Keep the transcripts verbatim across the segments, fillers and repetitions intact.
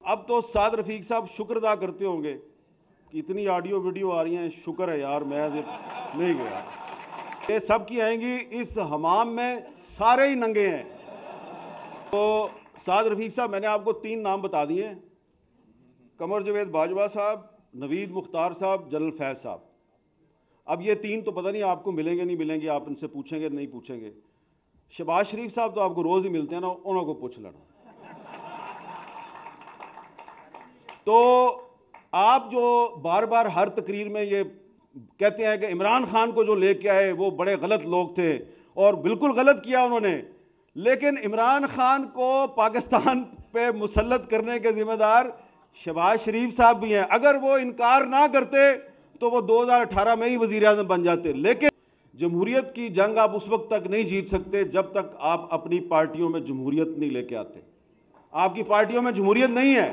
अब तो साद रफीक साहब शुक्र अदा करते होंगे कि इतनी ऑडियो वीडियो आ रही हैं, शुक्र है यार मैं नहीं गया। ये सब की आएंगी, इस हमाम में सारे ही नंगे हैं। तो साद रफीक साहब, मैंने आपको तीन नाम बता दिए हैं, कमर जवेद बाजवा साहब, नवीद मुख्तार साहब, जनरल फैज साहब। अब ये तीन तो पता नहीं आपको मिलेंगे नहीं मिलेंगे, आप इनसे पूछेंगे नहीं पूछेंगे। शहबाज शरीफ साहब तो आपको रोज़ ही मिलते हैं ना, उन्होंने को पूछ लेना। तो आप जो बार बार हर तकरीर में ये कहते हैं कि इमरान खान को जो लेके आए वो बड़े गलत लोग थे, और बिल्कुल गलत किया उन्होंने, लेकिन इमरान खान को पाकिस्तान पे मुसल्लत करने के जिम्मेदार शहबाज शरीफ साहब भी हैं। अगर वो इनकार ना करते तो वो दो हज़ार अठारह में ही वज़ीर आज़म बन जाते। लेकिन जमहूरियत की जंग आप उस वक्त तक नहीं जीत सकते जब तक आप अपनी पार्टियों में जमहूरियत नहीं लेके आते। आपकी पार्टियों में जमहूरियत नहीं है।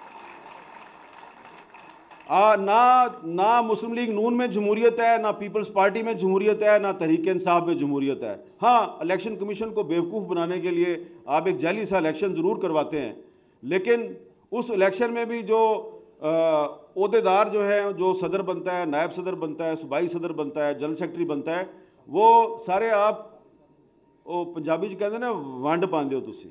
आ, ना ना मुस्लिम लीग नून में जमहूरियत है, ना पीपल्स पार्टी में जमहूरियत है, ना तहरीक इंसाफ में जमहूरियत है। हाँ, इलेक्शन कमीशन को बेवकूफ़ बनाने के लिए आप एक जाली सा इलेक्शन ज़रूर करवाते हैं, लेकिन उस इलेक्शन में भी जो ओहदेदार जो है, जो सदर बनता है, नायब सदर बनता है, सूबाई सदर बनता है, जनरल सेक्रेटरी बनता है, वो सारे आप वो पंजाबी च कहते हैं ना, वंड पाते हो तुसी।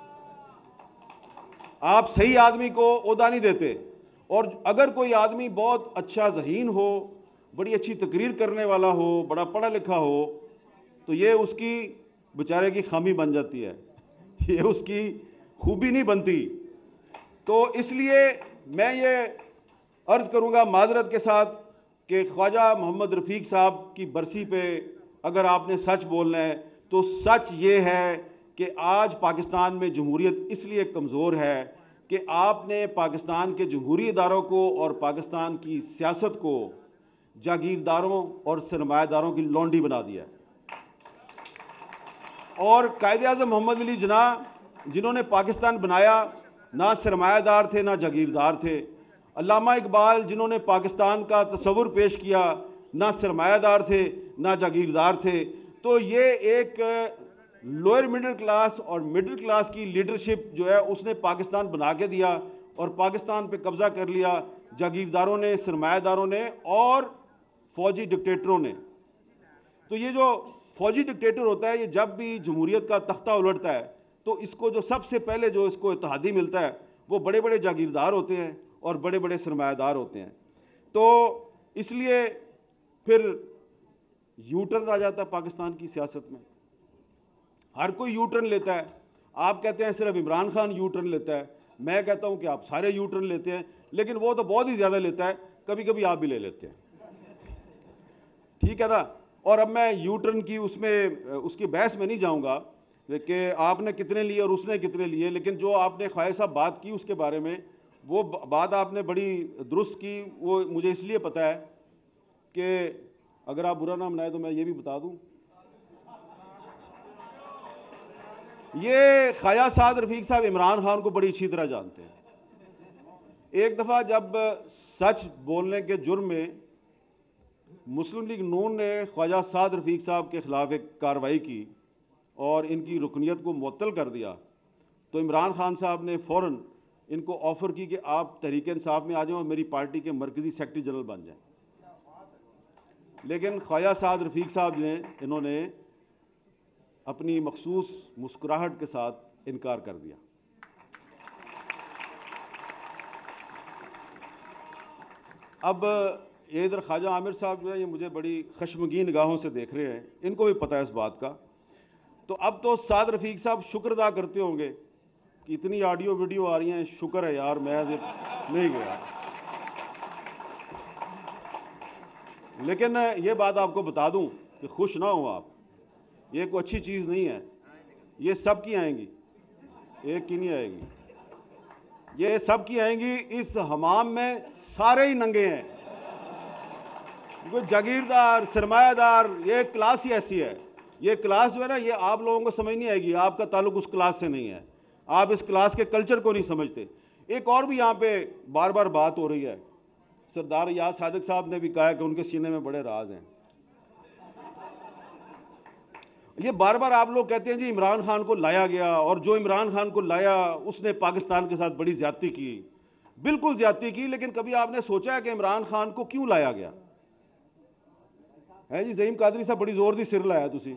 आप सही आदमी को ओहदा नहीं देते। और अगर कोई आदमी बहुत अच्छा ज़हीन हो, बड़ी अच्छी तकरीर करने वाला हो, बड़ा पढ़ा लिखा हो, तो ये उसकी बेचारे की खामी बन जाती है, ये उसकी खूबी नहीं बनती। तो इसलिए मैं ये अर्ज़ करूँगा माजरत के साथ कि ख्वाजा मोहम्मद रफ़ीक साहब की बरसी पे अगर आपने सच बोलना है तो सच ये है कि आज पाकिस्तान में जमहूरियत इसलिए कमज़ोर है कि आपने पाकिस्तान के जमहूरी इदारों को और पाकिस्तान की सियासत को जागीरदारों और सरमायादारों की लौंडी बना दिया है। और कायदे आज़म मोहम्मद अली जिन्ना जिन्होंने पाकिस्तान बनाया, ना सरमायादार थे ना जागीरदार थे। अल्लामा इकबाल जिन्होंने पाकिस्तान का तस्वुर पेश किया, ना सरमायादार थे ना जागीरदार थे। तो ये एक लोअर मिडिल क्लास और मिडिल क्लास की लीडरशिप जो है उसने पाकिस्तान बना के दिया और पाकिस्तान पे कब्ज़ा कर लिया जागीरदारों ने, सरमायादारों ने और फौजी डिक्टेटरों ने। तो ये जो फौजी डिक्टेटर होता है, ये जब भी जमहूरियत का तख्ता उलटता है तो इसको जो सबसे पहले जो इसको इत्तेहादी मिलता है वो बड़े बड़े जागीरदार होते हैं और बड़े बड़े सरमायादार होते हैं। तो इसलिए फिर यू टर्न आ जाता है पाकिस्तान की सियासत में। हर कोई यू टर्न लेता है। आप कहते हैं सिर्फ इमरान खान यू टर्न लेता है, मैं कहता हूं कि आप सारे यू टर्न लेते हैं, लेकिन वो तो बहुत ही ज़्यादा लेता है, कभी कभी आप भी ले लेते हैं, ठीक है ना। और अब मैं यू टर्न की उसमें उसकी बहस में नहीं जाऊंगा कि आपने कितने लिए और उसने कितने लिए, लेकिन जो आपने ख्वाजा साहब बात की उसके बारे में, वो बात आपने बड़ी दुरुस्त की। वो मुझे इसलिए पता है कि अगर आप बुरा ना मनाए तो मैं ये भी बता दूं, ये ख्वाजा साद रफीक साहब इमरान खान को बड़ी अच्छी तरह जानते हैं। एक दफ़ा जब सच बोलने के जुर्म में मुस्लिम लीग नून ने ख्वाजा साद रफीक साहब के ख़िलाफ़ एक कार्रवाई की और इनकी रुकनीत को मुअत्तल कर दिया, तो इमरान खान साहब ने फ़ौरन इनको ऑफ़र की कि आप तहरीक इंसाफ में आ जाओ और मेरी पार्टी के मरकज़ी सेक्रेटरी जनरल बन जाएं। लेकिन ख्वाजा साद रफीक साहब ने इन्होंने अपनी मखसूस मुस्कुराहट के साथ इनकार कर दिया। अब ये इधर ख्वाजा आमिर साहब जो है ये मुझे बड़ी खशमगीन निगाहों से देख रहे हैं, इनको भी पता है इस बात का। तो अब तो साद रफीक साहब शुक्र अदा करते होंगे कि इतनी ऑडियो वीडियो आ रही हैं, शुक्र है यार मैं नहीं गया। लेकिन ये बात आपको बता दूं कि खुश ना हो आप, ये कोई अच्छी चीज़ नहीं है। ये सब की आएंगी, एक की नहीं आएगी, ये सब की आएंगी। इस हमाम में सारे ही नंगे हैं, कोई जागीरदार सरमायादार, ये क्लास ही ऐसी है। ये क्लास जो है ना, ये आप लोगों को समझ नहीं आएगी, आपका ताल्लुक उस क्लास से नहीं है, आप इस क्लास के कल्चर को नहीं समझते। एक और भी यहाँ पे बार बार बात हो रही है, सरदार याद सादिक साहब ने भी कहा कि उनके सीने में बड़े राज हैं। ये बार बार आप लोग कहते हैं जी इमरान खान को लाया गया, और जो इमरान खान को लाया उसने पाकिस्तान के साथ बड़ी ज्यादती की। बिल्कुल ज्यादती की, लेकिन कभी आपने सोचा है कि इमरान खान को क्यों लाया गया है? जी ज़हीम कादरी साहब बड़ी जोर दी सिर लाया तुसी।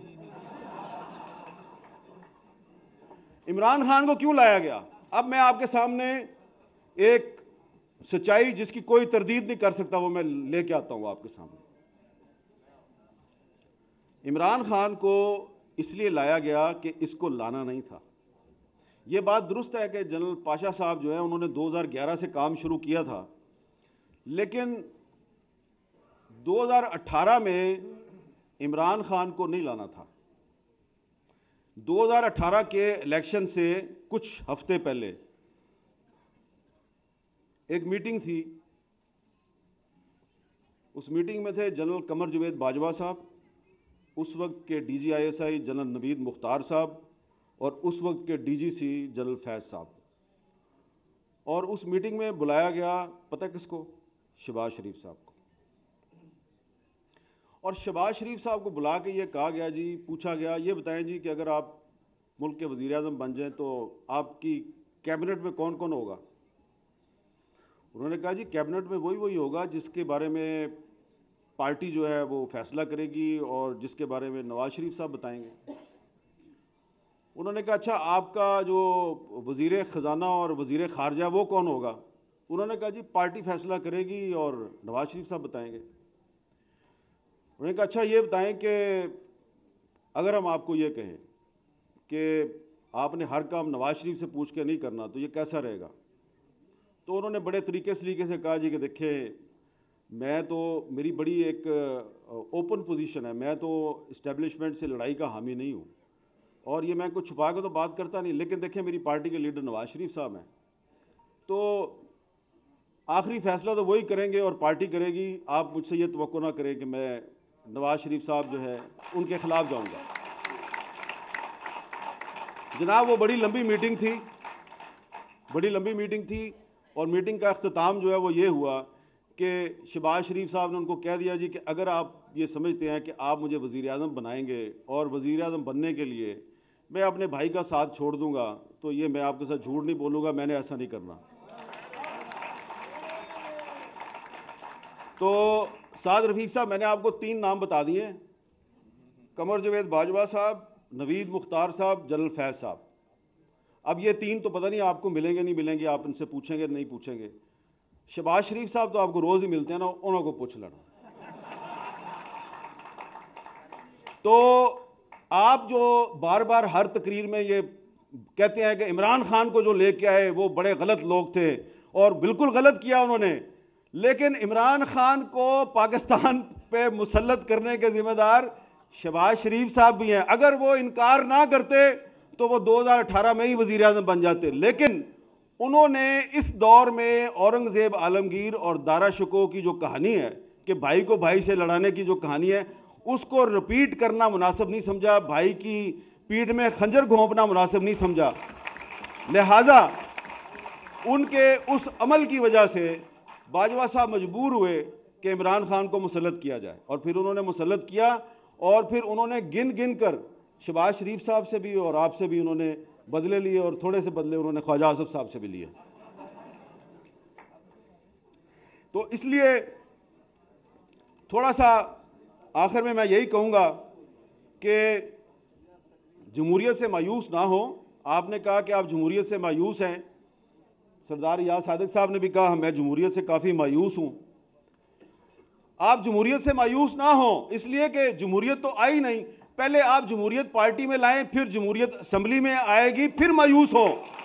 इमरान खान को क्यों लाया गया? अब मैं आपके सामने एक सच्चाई जिसकी कोई तरदीद नहीं कर सकता वो मैं लेके आता हूं आपके सामने। इमरान खान को इसलिए लाया गया कि इसको लाना नहीं था। ये बात दुरुस्त है कि जनरल पाशा साहब जो है उन्होंने दो हज़ार ग्यारह से काम शुरू किया था, लेकिन दो हज़ार अठारह में इमरान खान को नहीं लाना था। दो हज़ार अठारह के इलेक्शन से कुछ हफ्ते पहले एक मीटिंग थी। उस मीटिंग में थे जनरल कमर जवेद बाजवा साहब, उस वक्त के D G I S I general Naveed Mukhtar साहब, और उस वक्त के डी जी सी जनरल फैज़ साहब। और उस मीटिंग में बुलाया गया पता किसको? शहबाज शरीफ साहब को। और शहबाज शरीफ साहब को बुला के ये कहा गया जी, पूछा गया ये बताएं जी कि अगर आप मुल्क के वज़ीर आज़म बन जाएं तो आपकी कैबिनेट में कौन कौन होगा? उन्होंने कहा जी कैबिनेट में वही वही होगा जिसके बारे में पार्टी जो है वो फैसला करेगी और जिसके बारे में नवाज शरीफ साहब बताएंगे। उन्होंने कहा अच्छा आपका जो वज़ीर ख़जाना और वज़ीर ख़ारजा वो कौन होगा? उन्होंने कहा जी पार्टी फैसला करेगी और नवाज शरीफ साहब बताएंगे। उन्होंने कहा अच्छा ये बताएं कि अगर हम आपको ये कहें कि आपने हर काम नवाज शरीफ से पूछ के नहीं करना तो ये कैसा रहेगा? तो उन्होंने बड़े तरीके सलीके से कहा जी कि देखिए मैं तो, मेरी बड़ी एक ओपन पोजीशन है, मैं तो इस्टेब्लिशमेंट से लड़ाई का हामी नहीं हूँ और ये मैं कुछ छुपा के तो बात करता नहीं, लेकिन देखिए मेरी पार्टी के लीडर नवाज शरीफ साहब हैं, तो आखिरी फैसला तो वही करेंगे और पार्टी करेगी। आप मुझसे ये तवक्को ना करें कि मैं नवाज शरीफ साहब जो है उनके खिलाफ जाऊँगा। जनाब वो बड़ी लंबी मीटिंग थी, बड़ी लंबी मीटिंग थी और मीटिंग का अख्ताम जो है वो ये हुआ कि शहबाज शरीफ साहब ने उनको कह दिया जी कि अगर आप ये समझते हैं कि आप मुझे वज़ीर आज़म बनाएंगे और वज़ीर आज़म बनने के लिए मैं अपने भाई का साथ छोड़ दूंगा, तो ये मैं आपके साथ झूठ नहीं बोलूँगा, मैंने ऐसा नहीं करना। तो साद रफ़ीक साहब मैंने आपको तीन नाम बता दिए, कमर जवेद बाजवा साहब, नवीद मुख्तार साहब, जनरल फैज़ साहब। अब ये तीन तो पता नहीं आपको मिलेंगे नहीं मिलेंगे, आप इनसे पूछेंगे नहीं पूछेंगे। शहबाज शरीफ साहब तो आपको रोज़ ही मिलते हैं ना, उन्होंने को पूछ लेना। तो आप जो बार बार हर तकरीर में ये कहते हैं कि इमरान खान को जो लेके आए वो बड़े गलत लोग थे, और बिल्कुल गलत किया उन्होंने, लेकिन इमरान खान को पाकिस्तान पे मुसल्लत करने के जिम्मेदार शहबाज शरीफ साहब भी हैं। अगर वो इनकार ना करते तो वो दो हज़ार अठारह में ही वज़ीर आज़म बन जाते, लेकिन उन्होंने इस दौर में औरंगज़ेब आलमगीर और दारा शिकोह की जो कहानी है कि भाई को भाई से लड़ाने की जो कहानी है उसको रिपीट करना मुनासिब नहीं समझा, भाई की पीठ में खंजर घोंपना मुनासिब नहीं समझा। लिहाजा उनके उस अमल की वजह से बाजवा साहब मजबूर हुए कि इमरान खान को मुसल्लत किया जाए, और फिर उन्होंने मुसल्लत किया और फिर उन्होंने गिन गिन कर शहबाज शरीफ साहब से भी और आपसे भी उन्होंने बदले लिए, और थोड़े से बदले उन्होंने ख्वाजा आसिफ साहब से भी लिए। तो इसलिए थोड़ा सा आखिर में मैं यही कहूँगा कि जमहूरियत से मायूस ना हो। आपने कहा कि आप जमहूरियत से मायूस हैं, सरदार याद सादिक साहब ने भी कहा मैं जमहूरियत से काफ़ी मायूस हूँ। आप जमहूरियत से मायूस ना हो, इसलिए कि जमहूरियत तो आई नहीं, पहले आप जमहूरियत पार्टी में लाएं, फिर जमहूरियत असम्बली में आएगी, फिर मायूस हो।